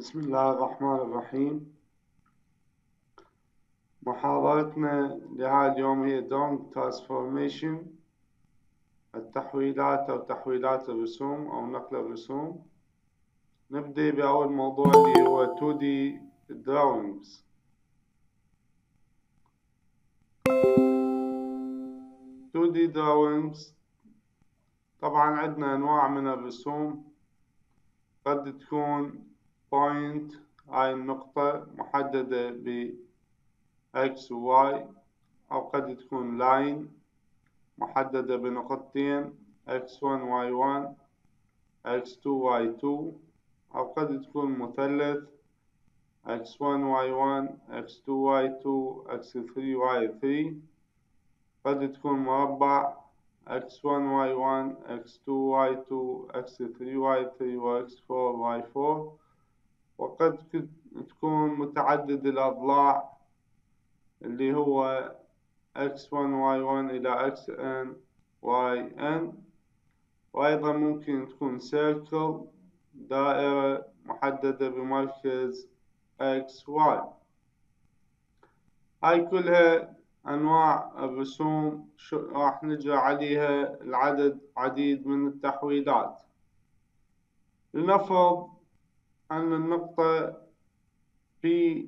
بسم الله الرحمن الرحيم. محاضرتنا لهذا اليوم هي دونج ترانسفورميشن، التحويلات أو تحويلات الرسوم أو نقل الرسوم. نبدأ بأول موضوع اللي هو 2D drawings. 2D drawings طبعا عندنا أنواع من الرسوم، قد تكون point، هاي النقطة محددة ب X و Y، أو قد تكون line محددة بنقطتين x1 y1 x2 y2، أو قد تكون مثلث x1 y1 x2 y2 x3 y3، قد تكون مربع x1 y1 x2 y2 x3 y3 و x4 y4، وقد تكون متعدد الأضلاع اللي هو x1 y1 إلى xn yn، وأيضا ممكن تكون circle دائرة محددة بمركز xy. هاي كلها أنواع الرسوم راح نجري عليها عديد من التحويلات. لنفرض أن النقطة P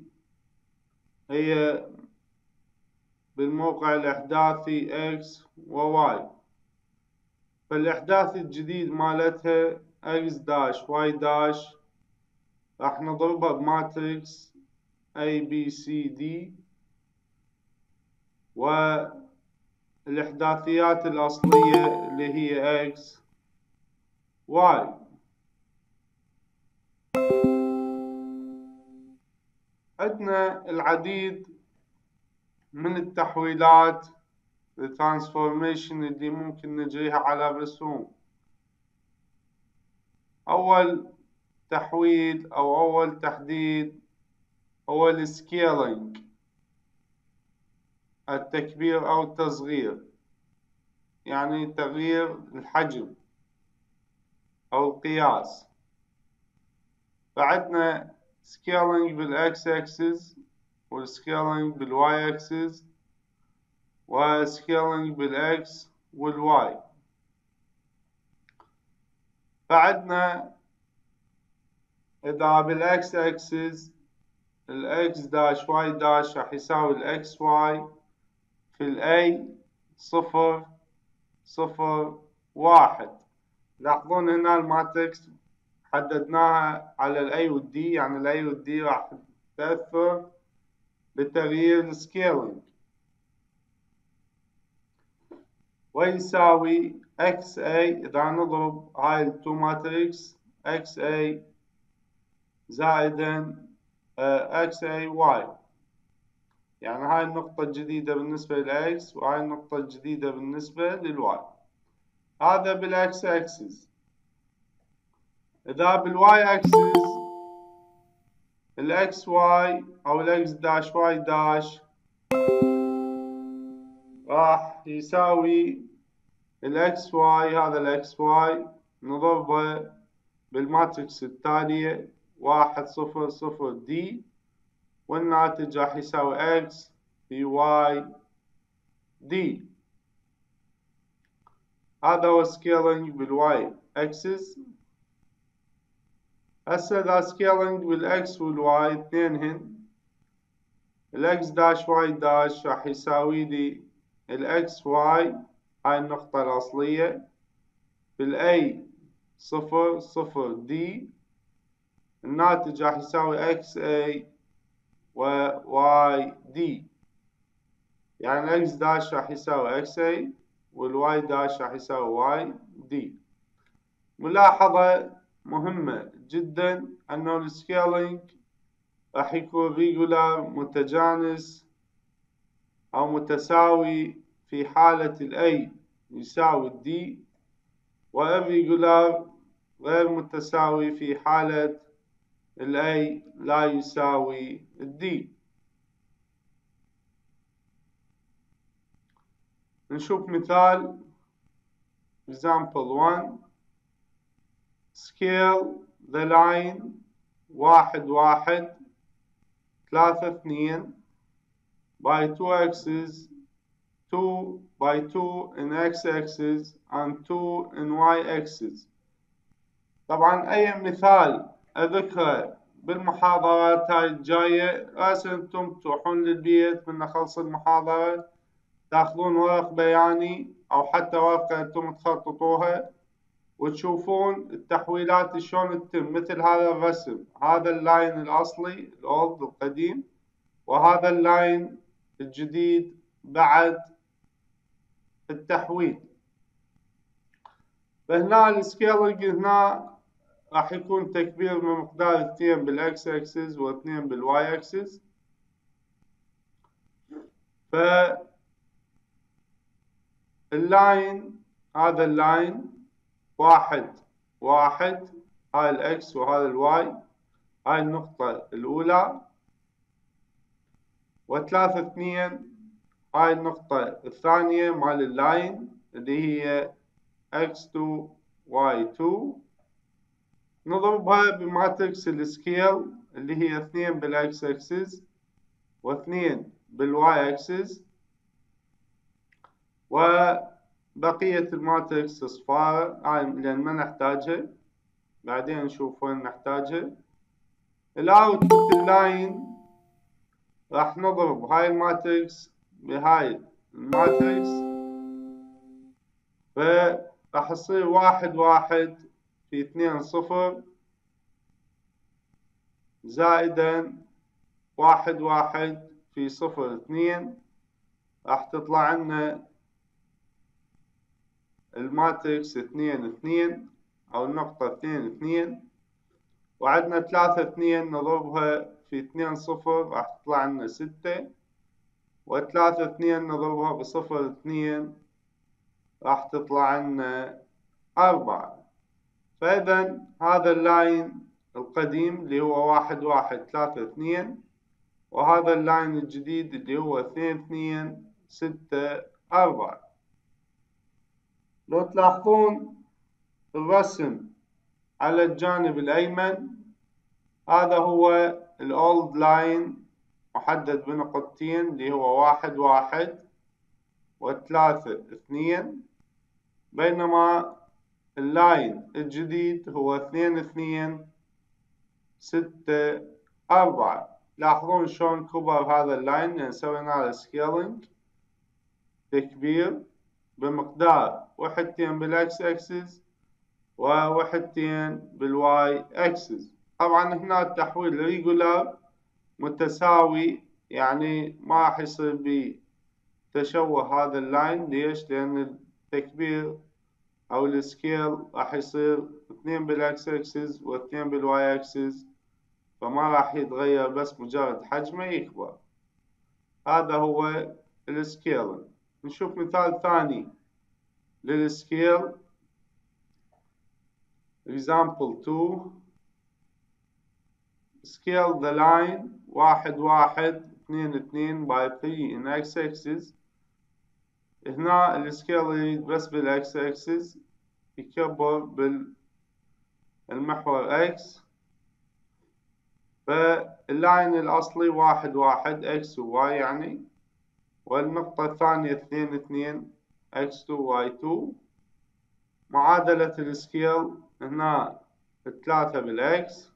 هي بالموقع الإحداثي X و Y، فالإحداثي الجديد مالتها X داش Y داش راح نضربها بماتريكس A B C D، والإحداثيات الأصلية اللي هي X Y. عندنا العديد من التحويلات الترانسفورميشن اللي ممكن نجريها على الرسوم. أول تحويل أو أول تحديد هو السكيلينج، التكبير أو التصغير، يعني تغيير الحجم أو القياس. فعندنا سكيلينج بالإكس أكسس، والسكيلينج بالواي أكسس، وسكيلينج بالإكس والواي. فعندنا إذا بالإكس أكسس الإكس داش واي داش راح يساوي الإكس واي في الأي 0 0 1. لاحظون هنا الماتريكس حددناها على الأي والدي، يعني الأي والدي راح تأثر بتغيير السكيلينج، ويساوي XA. إذا نضرب هاي التو ماتريكس XA زائدا XAY، يعني هاي النقطة الجديدة بالنسبة للإكس وهاي النقطة الجديدة بالنسبة للواي. هذا بالإكس أكسس. إذا بالواي أكسس الإكس واي أو الإكس داش واي داش راح يساوي الإكس واي، هذا الإكس واي نضربه بالماتريكس التالية 1 0 0 دي، والناتج راح يساوي إكس في واي دي. هذا هو سكيلينج بالواي أكسس. هسه إذا سكيلينج بالإكس والواي اثنينهن، الإكس داش واي داش راح يساوي لي الإكس واي، هاي النقطة الأصلية، بالأي 0 0 دي، الناتج راح يساوي إكس أي وواي دي، يعني الإكس داش راح يساوي إكس أي والواي داش راح يساوي واي دي. ملاحظة مهمة جدا أنه السكيلينج راح يكون ريجولار متجانس أو متساوي في حالة الأي يساوي الدي، وإريجولار غير متساوي في حالة الأي لا يساوي الدي. نشوف مثال. example 1. Scale the line 1 1 3 2 by 2 axes 2 by 2 in x axis and 2 in y axis. طبعا أي مثال أذكره بالمحاضرات هاي الجاية راسا أنتم تروحون للبيت من خلص المحاضرة تاخذون ورق بياني أو حتى ورقة أنتم تخططوها وتشوفون التحويلات شلون تتم مثل هذا الرسم. هذا اللاين الأصلي الأولد القديم وهذا اللاين الجديد بعد التحويل. فهنا السكيلنج هنا راح يكون تكبير بمقدار 2 بالاكس اكسس و2 بالواي اكسس. فاللاين هذا اللاين 1 1 هاي الاكس وهذا الواي هاي النقطة الأولى و3 2 هاي النقطة الثانية مال اللاين اللي هي x2 y2 نضربها بماتريكس السكيل اللي هي 2 بالاكس اكسس و2 بالواي اكسس وبقية الماتريكس صفارة لأن ما نحتاجها بعدين نشوف وين نحتاجها. الاوتبوت اللاين راح نضرب هاي الماتريكس بهاي الماتريكس فراح يصير 1 1 في 2 0 زائدا 1 1 في 0 2 راح تطلع لنا الماتريكس 2 2 أو النقطة 2 2 وعندنا 3 2 نضربها في 2 0 راح تطلع لنا 6 و3 2 نضربها بصفر 2 راح تطلع لنا 4. فإذا هذا اللاين القديم اللي هو 1 1 3 2 وهذا اللاين الجديد اللي هو 2 2 6 4. لو تلاحظون الرسم على الجانب الأيمن هذا هو الأولد لاين محدد بنقطتين اللي هو 1 1 و3 2 بينما اللاين الجديد هو 2 2 6 4. لاحظون شلون كبر هذا اللاين لأن سوينا له سكيلينج تكبير بمقدار وحدتين بالاكس اكسس ووحدتين بالواي اكسس. طبعا هنا التحويل ريجولار متساوي يعني ما راح يصير بتشوه هذا اللاين. ليش؟ لأن التكبير أو السكيل راح يصير 2 بالاكس اكسس و2 بالواي اكسس فما راح يتغير بس مجرد حجمه يكبر. هذا هو السكيل. نشوف مثال ثاني للسكيل. example 2 scale the line 1 1 2 2 by 3 in x axis. هنا السكيل يريد بس بالاكس اكسس يكبر بالمحور x. فاللاين الأصلي 1 1 x و y يعني والنقطة الثانية 2 2 x2 y2. معادلة السكيل هنا 3 بالإكس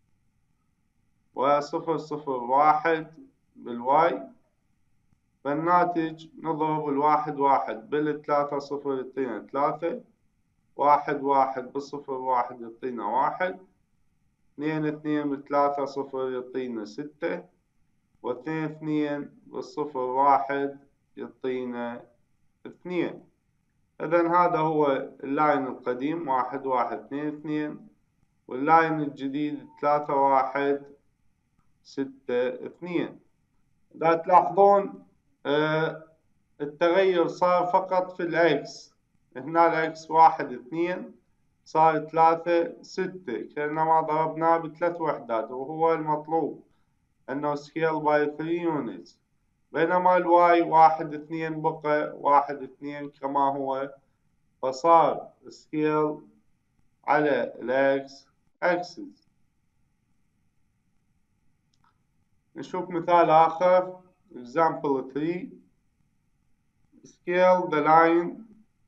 و0 0 1 بالواي. فالناتج نضرب 1 1 بال3 0 يعطينا 3 1 1 بالصفر 1 يعطينا 1 2 2 بثلاثة 0 يعطينا 6 و2 2 بالصفر 1 يعطينا 2. إذا هذا هو اللاين القديم 1 1 2 2 واللاين الجديد 3 1 6 2. إذا تلاحظون التغير صار فقط في الإكس. هنا الإكس 1 2 صار 3 6 كأنما ضربناه بثلاث وحدات وهو المطلوب أنه scale by 3 units. بينما الواي 1 2 بقى 1 2 كما هو فصار scale على الإكس axis. نشوف مثال آخر. example 3. scale the line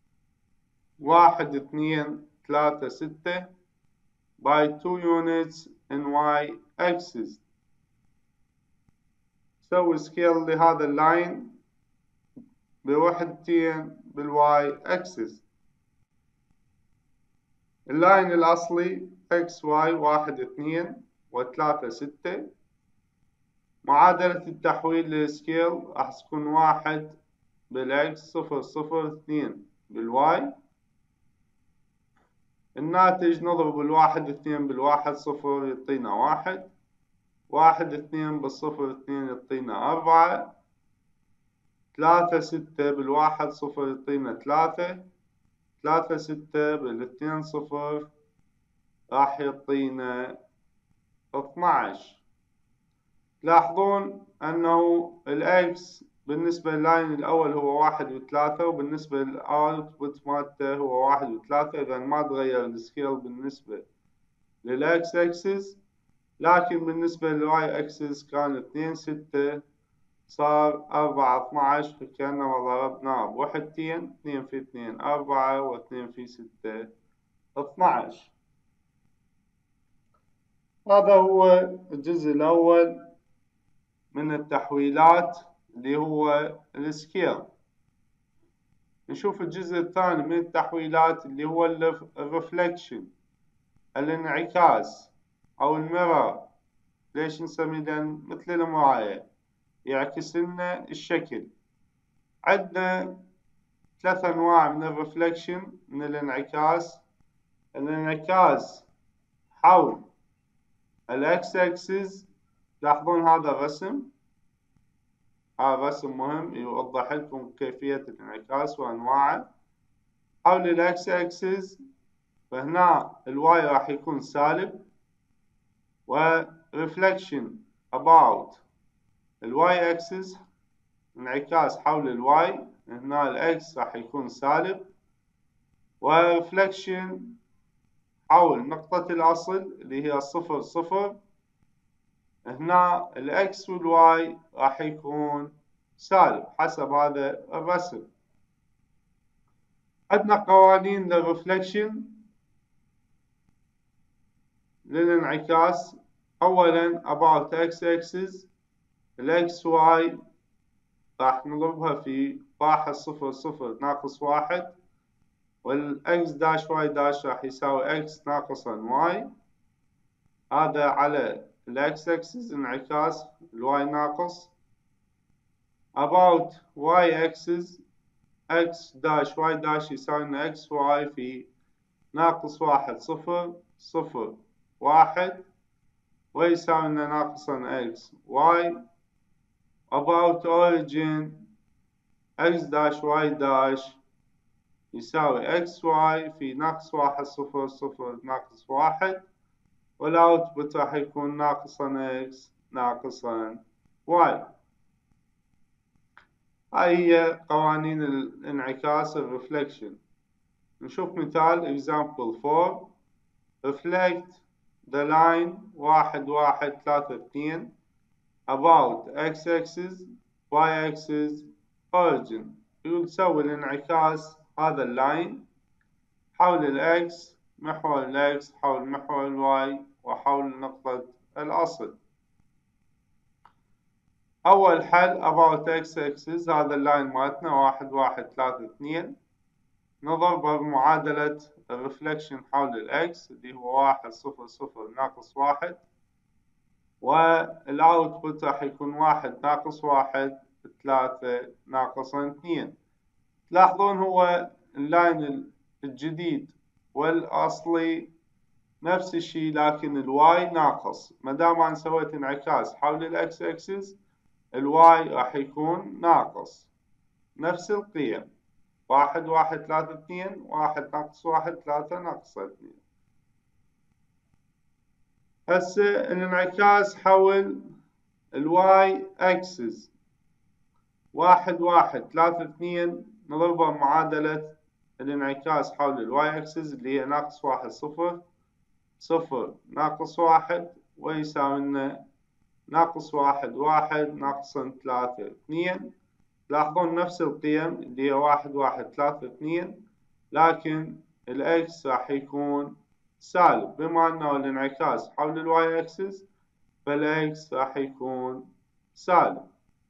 1 2 3 6 by 2 units in y axis. سوي سكيل لهذا اللاين بوحدتين بالواي اكسس. اللاين الأصلي اكس واي 1 2 و3 6. معادلة التحويل للسكيل راح تكون 1 بالاكس 0 0 2 بالواي. الناتج نضرب الواحد 2 بالواحد 0 يعطينا 1. 1 2 بالصفر 2 يعطينا 4. 3 6 بالواحد 0 يعطينا 3. 3 6 بالاثنين 0 راح يعطينا 12. تلاحظون أنه الإكس بالنسبة لللاين الأول هو 1 و3 وبالنسبة للأوتبوت مالته هو 1 و3. إذا ما تغير السكيل بالنسبة للإكس أكسس، لكن بالنسبة للواي أكسس كان 2 6 صار 4 12 فكأنما ضربناه بوحدتين. 2 في 2 4 و2 في 6 12. هذا هو الجزء الأول من التحويلات اللي هو السكيل. نشوف الجزء الثاني من التحويلات اللي هو الرفلكشن، الانعكاس أو الميرور. ليش نسميه؟ لأن مثل المراية يعكس لنا الشكل. عندنا 3 أنواع من الرفلكشن، من الانعكاس. الانعكاس حول الإكس أكسس. لاحظون هذا الرسم، هذا رسم مهم يوضح لكم كيفية الانعكاس وأنواعه. حول الإكس أكسس فهنا الواي راح يكون سالب، ورفلكشن about الواي أكسس انعكاس حول الواي هنا الإكس راح يكون سالب، ورفلكشن حول نقطة الأصل اللي هي 0 0 هنا الإكس والواي راح يكون سالب حسب هذا الرسم. عندنا قوانين للرفلكشن للانعكاس. أولا about x axis الإكس واي راح نضربها في 1 0 0 ناقص 1، والإكس داش واي داش راح يساوي إكس ناقصا واي. هذا على الإكس أكسس انعكاس الواي ناقص. about y axis x داش y داش يساوي لنا x y في ناقص 1 0 0 1 ويساوي لنا ناقصا x y. about origin x داش y داش يساوي x y في ناقص 1 0 0 ناقص 1، والأوتبوت راح يكون ناقصا x ناقصا y. هاي هي قوانين الانعكاس الرفلكشن. نشوف مثال example 4. reflect the line 1 1 3 2 about x axis y axis origin. يقول سوي الانعكاس هذا اللاين حول الاكس محور الاكس حول محور الواي وحول نقطة الأصل. أول حل about x axis هذا اللاين مالتنا 1 1 3 2 نضربه بمعادلة الرفلكشن حول الإكس اللي هو 1 0 0 ناقص 1، والأوتبوت راح يكون 1 ناقص 1 3 ناقص 2. تلاحظون هو اللاين الجديد والأصلي نفس الشيء، لكن الواي ناقص. ما دام أنا سويت انعكاس حول الإكس أكسس الواي راح يكون ناقص نفس القيم 1 1 3 2 1 ناقص 1 3 ناقص 2. هسه الانعكاس حول الواي اكسس 1 1 3 2 نضربها بمعادلة الانعكاس حول الواي اكسس اللي هي ناقص 1 0 0 ناقص 1 ويساوي لنا ناقص 1 1 ناقصا 3 2. تلاحظون نفس القيم اللي هي 1 1 3 2، لكن الإكس راح يكون سالب. بما أنه الانعكاس حول الواي أكسس فالإكس راح يكون سالب.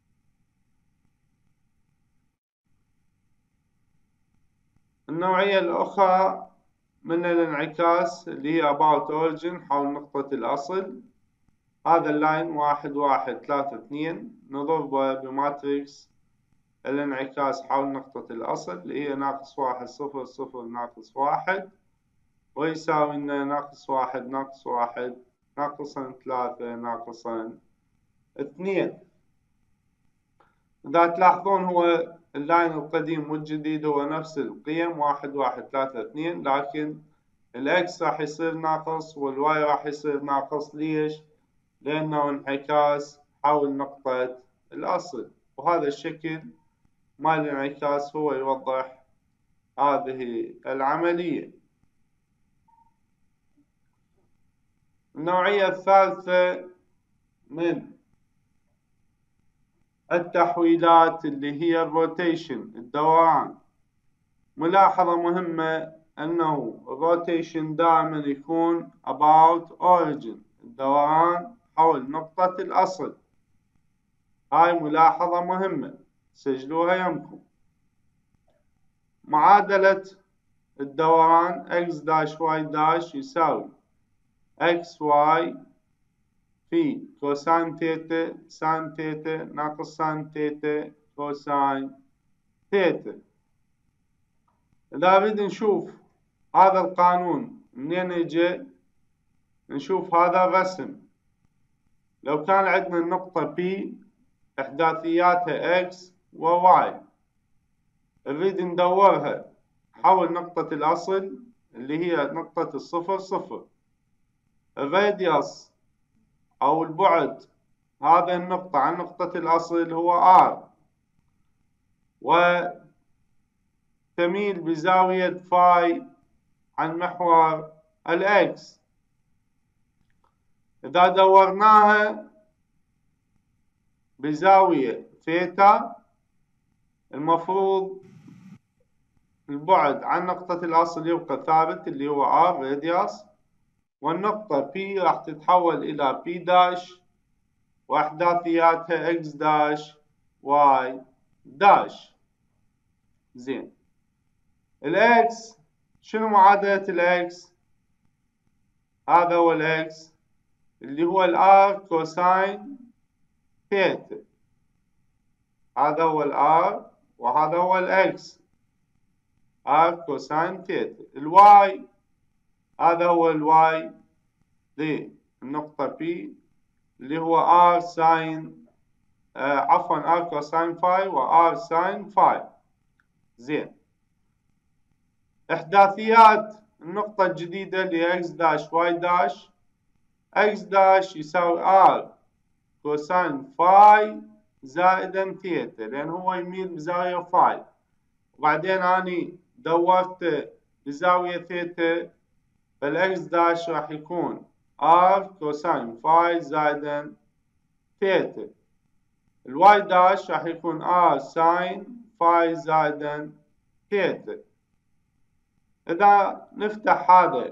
النوعية الأخرى من الانعكاس اللي هي about origin حول نقطة الأصل. هذا اللاين 1 1 3 2 نضربه بماتريكس الانعكاس حول نقطة الأصل اللي هي ناقص 1 0 0 ناقص 1، ويساوي لنا ناقص 1 ناقص 1 ناقصا 3 ناقصا 2. إذا تلاحظون هو اللاين القديم والجديد هو نفس القيم 1 1 3 2، لكن الإكس راح يصير ناقص والواي راح يصير ناقص. ليش؟ لأنه انعكاس حول نقطة الأصل، وهذا الشكل مال الانعكاس هو يوضح هذه العملية. النوعية الثالثة من التحويلات اللي هي الروتيشن، الدوران. ملاحظة مهمة أنه الروتيشن دائما يكون about origin، الدوران حول نقطة الأصل. هاي ملاحظة مهمة سجلوها يمكم. معادلة الدوران x داش y داش يساوي xy في كوساين ثيتا ساين ثيتا ناقص ساين ثيتا كوساين ثيتا. إذا نريد نشوف هذا القانون منين يجي، نشوف هذا الرسم. لو كان عندنا النقطة P إحداثياتها x و y، نريد ندورها حول نقطة الأصل اللي هي نقطة الصفر صفر. الراديوس أو البعد هذه النقطة عن نقطة الأصل هو R، وتميل بزاوية فاي عن محور الإكس. إذا دورناها بزاوية ثيتا المفروض البعد عن نقطة الأصل يبقى ثابت اللي هو R راديوس، والنقطة P راح تتحول إلى P داش وأحداثياتها X داش Y داش. زين، الإكس شنو معادلة الإكس؟ هذا هو الإكس اللي هو الآر كوساين ثيتا. هذا هو الآر وهذا هو الإكس آر كوساين ثيتا. الواي هذا هو الواي للنقطة بي اللي هو آر ساين عفوا آر كوساين فاي وآر ساين فاي. زين، إحداثيات النقطة الجديدة اللي هي إكس داش واي داش. إكس داش يساوي آر كوساين فاي زائدا ثيتا، لأن هو يميل بزاوية فاي، وبعدين أني دورت بزاوية ثيتا، فالإكس داش راح يكون آر كوساين فاي زائدا ثيتا. الواي داش راح يكون آر ساين فاي زائدا ثيتا. إذا نفتح هذا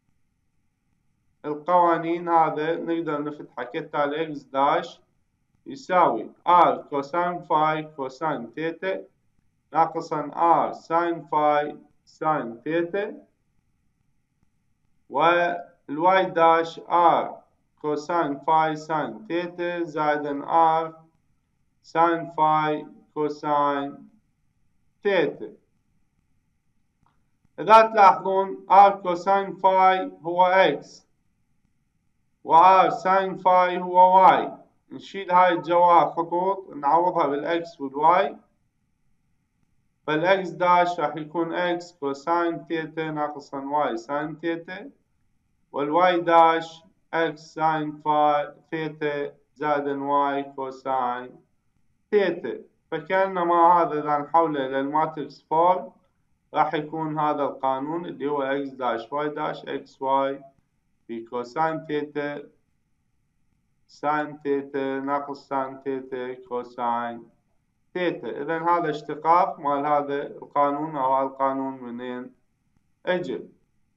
القوانين هذا نقدر نفتحه كالتالي: إكس داش يساوي R كوساين فاي كوساين ثيتا ناقصا R ساين فاي ساين ثيتا، والواي داش R كوساين فاي ساين ثيتا زائدا R ساين فاي كوساين ثيتا. إذا تلاحظون R كوساين فاي هو X و R ساين فاي هو Y. نشيل هاي الجواب خطوط نعوضها بالإكس والواي، فالإكس داش راح يكون إكس كوساين ثيتا ناقصا واي ساين ثيتا، والواي داش إكس ساين فاي ثيتا زائدا واي كوساين ثيتا. فكأنما هذا إذا نحوله إلى الماتريكس فورم راح يكون هذا القانون اللي هو إكس داش واي داش إكس واي في كوساين ثيتا ساين ثيتا ناقص ساين ثيتا كوساين ثيتا. إذا هذا اشتقاق مال هذا القانون أو هذا القانون منين أجل.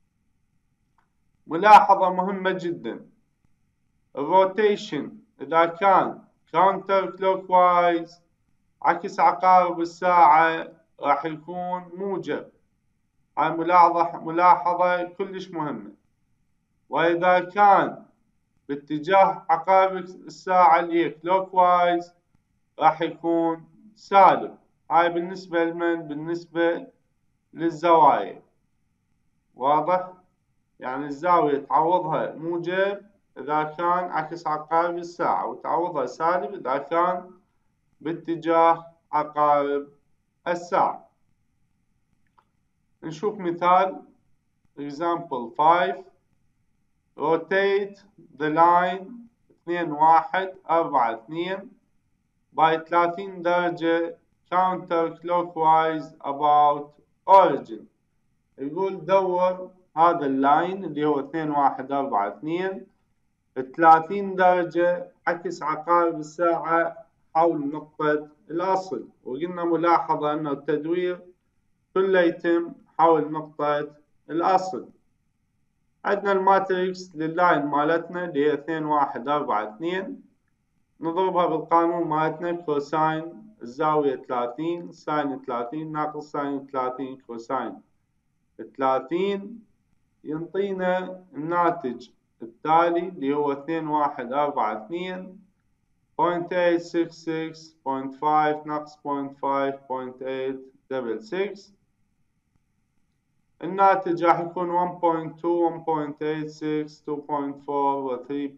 ملاحظة مهمة جدا، الروتيشن إذا كان counter clockwise عكس عقارب الساعة راح يكون موجب. هاي ملاحظة كلش مهمة. وإذا كان باتجاه عقارب الساعة اللي هي clockwise راح يكون سالب. هاي بالنسبة لمن؟ بالنسبة للزوايا. واضح؟ يعني الزاوية تعوضها موجب إذا كان عكس عقارب الساعة، وتعوضها سالب إذا كان باتجاه عقارب الساعة. نشوف مثال example 5. rotate the line 2 1 4 2 by 30 درجة counter clockwise about origin. يقول دور هذا اللاين اللي هو 2 1 4 2 30 درجة عكس عقارب الساعة حول نقطة الأصل. وقلنا ملاحظة أن التدوير كله يتم حول نقطة الأصل. عندنا الماتريكس لللاين مالتنا اللي هي 2 1 4 2 نضربها بالقانون مالتنا كوساين الزاوية 30 ساين 30 ناقص ساين 30 كوساين 30 ينطينا الناتج التالي اللي هو 2 1 4 2 0.866 0.5 ناقص 0.5 0.866. الناتج راح يكون 1.2 1.86 2.4 و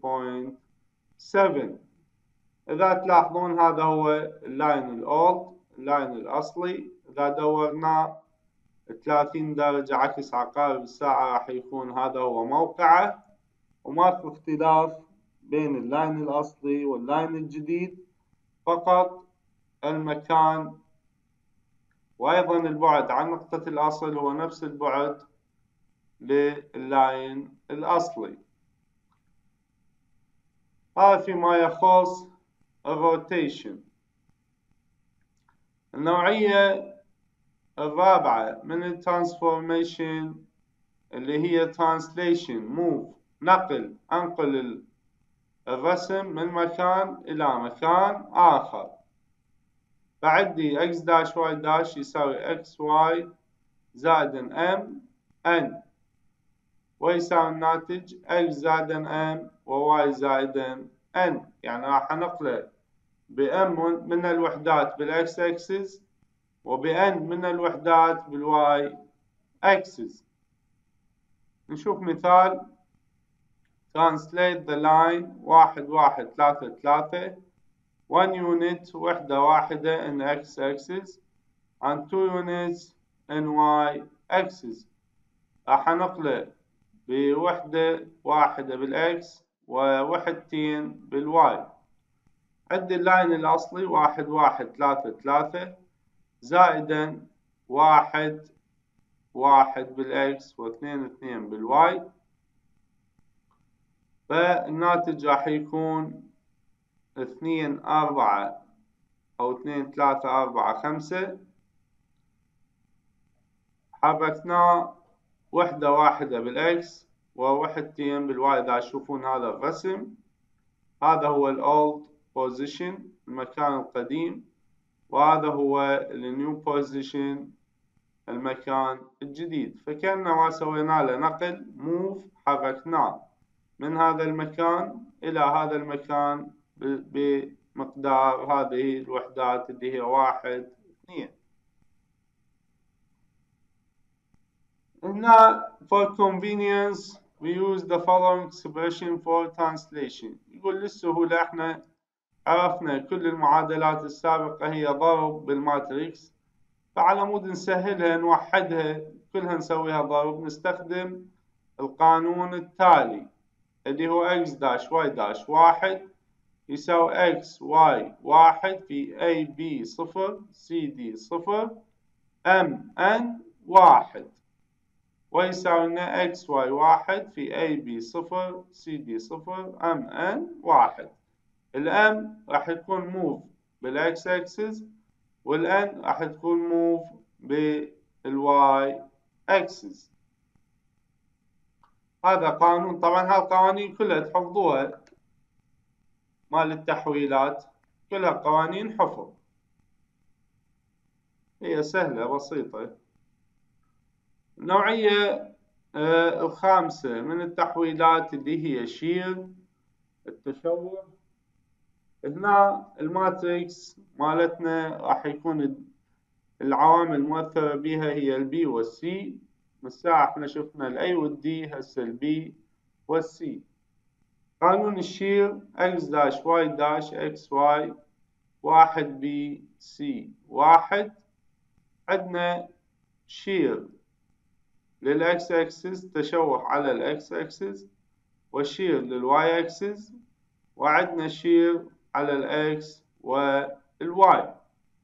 3.7. إذا تلاحظون هذا هو اللاين الأولد، اللاين الأصلي. إذا دورناه 30 درجة عكس عقارب الساعة راح يكون هذا هو موقعه، وماكو اختلاف بين اللاين الأصلي واللاين الجديد، فقط المكان وأيضا البعد عن نقطة الأصل هو نفس البعد لللاين الأصلي. هذا فيما يخص الروتيشن. النوعية الرابعة من الترانسفورميشن اللي هي translation move، نقل، أنقل الرسم من مكان إلى مكان آخر. فعندي x داش y داش يساوي xy زائد m n، ويساوي الناتج x زائد m و y زائد n. يعني راح نقله بm من الوحدات بالx axis وبn من الوحدات بالy axis. نشوف مثال. translate the line 1 1 3 3 1 unit وحدة واحدة in x axis and 2 units in y axis. راح نقله بوحدة واحدة بالx ووحدتين بالواي. عندي اللاين الأصلي 1 1 3 3 زائدا 1 1 بالx واثنين 2 بالواي. فالناتج راح يكون 2 4 أو 2 3 4 5. حركناه وحدة واحدة بالإكس ووحدتين بالواي. إذا تشوفون هذا الرسم، هذا هو الأولد بوزيشن المكان القديم، وهذا هو النيو بوزيشن المكان الجديد. فكأنما سوينا له نقل موف، حركناه من هذا المكان إلى هذا المكان بمقدار هذه الوحدات اللي هي 1 2. هنا for convenience we use the following expression for translation. يقول للسهولة احنا عرفنا كل المعادلات السابقة هي ضرب بالماتريكس، فعلى مود نسهلها نوحدها كلها نسويها ضرب، نستخدم القانون التالي اللي هو x داش y داش 1 يساوي x y 1 في a b 0 c d 0 m n 1، ويساوي لنا x y 1 في a b 0 c d 0 m n 1. الام راح يكون موف بالاكس اكسس، والان راح تكون موف بالواي اكسس. هذا قانون، طبعا هالقوانين كلها تحفظوها مال التحويلات، كلها قوانين حفظ، هي سهلة بسيطة. النوعية الخامسة من التحويلات اللي هي شير التشوه. هنا الماتريكس مالتنا راح يكون العوامل المؤثرة بها هي البي والسي. من الساعة احنا شفنا الاي والدي، هسه البي والسي. قانون الشير اكس داش واي داش اكس واي واحد بي سي واحد. عندنا شير للإكس أكسس، تشوه على الإكس أكسس، وشير للواي أكسس، وعندنا شير على الإكس والواي.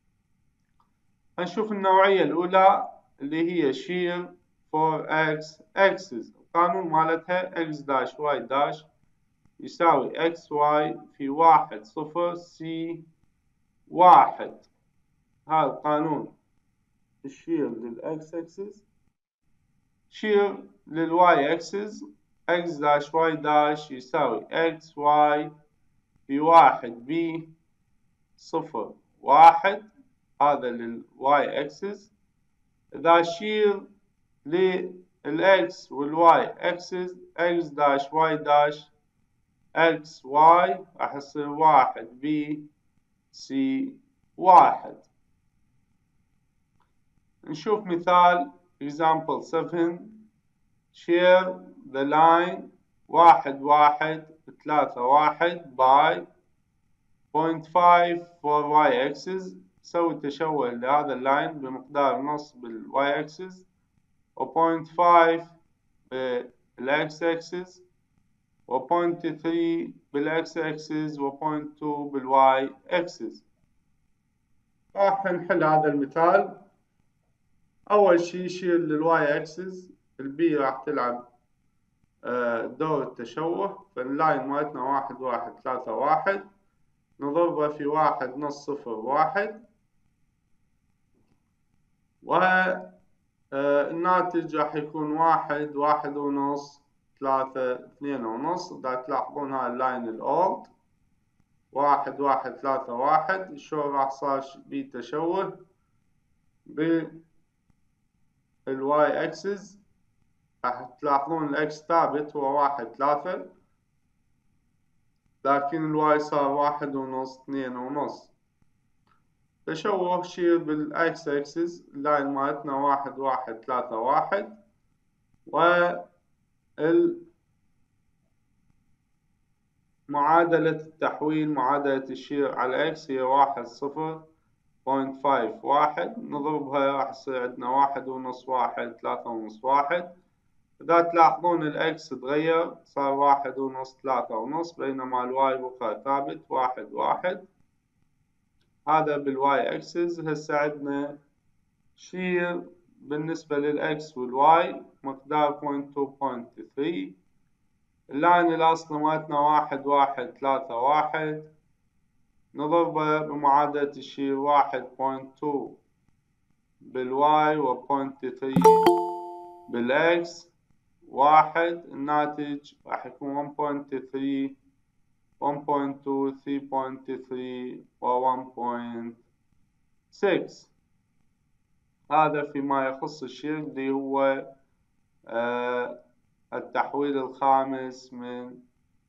هنشوف النوعية الأولى اللي هي شير for X axis. القانون مالتها X داش Y داش يساوي XY في واحد صفر سي واحد. هذا القانون الشير للإكس أكسس. شير للواي اكسس اكس داش واي داش يساوي اكس واي في واحد بي صفر واحد. هذا للواي اكسس. إذا شير للإكس والواي اكسس اكس داش واي داش اكس واي راح يصير واحد بي سي واحد. نشوف مثال example 7. share the line واحد واحد ثلاثة واحد by 0.5 for y axis. سوي تشوه لهذا اللاين بمقدار نص بالواي اكسس، و 0.5 بالاكس اكسس، و 0.3 بالاكس اكسس، و 0.2 بالواي اكسس. راح نحل هذا المثال. اول شي شير للواي اكسس، البي راح تلعب دور التشوه. فاللاين مالتنا واحد واحد ثلاثة واحد، نضربها في واحد نص صفر واحد، والناتج راح يكون واحد واحد ونص ثلاثة اثنين ونص. إذا تلاحظون هاي اللاين الأولد واحد واحد ثلاثة واحد، شلون راح صار بيه تشوه بالواي اكسس. راح تلاحظون الاكس ثابت هو واحد ثلاثة، لكن الواي صار واحد ونص اثنين ونص. تشوه شير بالاكس اكسس، اللاين مالتنا واحد واحد ثلاثة واحد، معادلة التحويل معادلة الشير على اكس هي واحد صفر 0.5 واحد، نضربها راح يصير عندنا واحد ونص واحد ثلاثة ونص واحد. إذا تلاحظون الإكس تغير صار واحد ونص ثلاثة ونص، بينما الواي بقى ثابت واحد واحد. هذا بالواي أكسس. هسه عندنا شير بالنسبة للإكس والواي مقدار 0.2 0.3. اللاين الأصلي مالتنا واحد واحد ثلاثة واحد، نضربه بمعادلة الشير واحد 0.2 بالواي و 0.3 بالإكس واحد. الناتج راح يكون 1.3 1.2 3.3 و 1.6. هذا فيما يخص الشير اللي هو التحويل الخامس من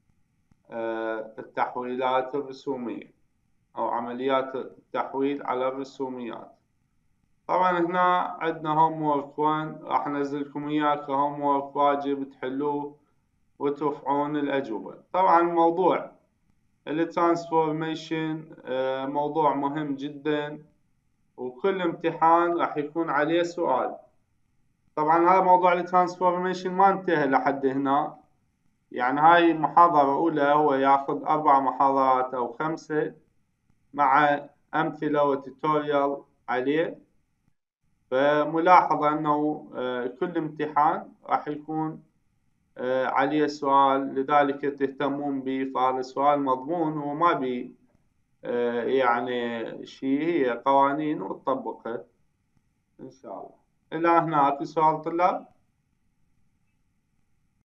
التحويلات الرسومية أو عمليات التحويل على الرسوميات. طبعا هنا عندنا هوم وورك 1، راح انزلكم اياه كهوم وورك واجب تحلوه وترفعون الأجوبة. طبعا موضوع الترانسفورميشن موضوع مهم جدا، وكل امتحان راح يكون عليه سؤال. طبعا هذا موضوع الترانسفورميشن ما انتهى لحد هنا، يعني هاي محاضرة أولى، هو ياخذ 4 محاضرات أو 5 مع أمثلة وتوتوريال عليه. فملاحظة أنه كل امتحان راح يكون عليه سؤال لذلك تهتمون به. فهذا السؤال مضمون وما بي يعني شيء، هي قوانين وتطبقها إن شاء الله. إلى هنا في سؤال طلاب؟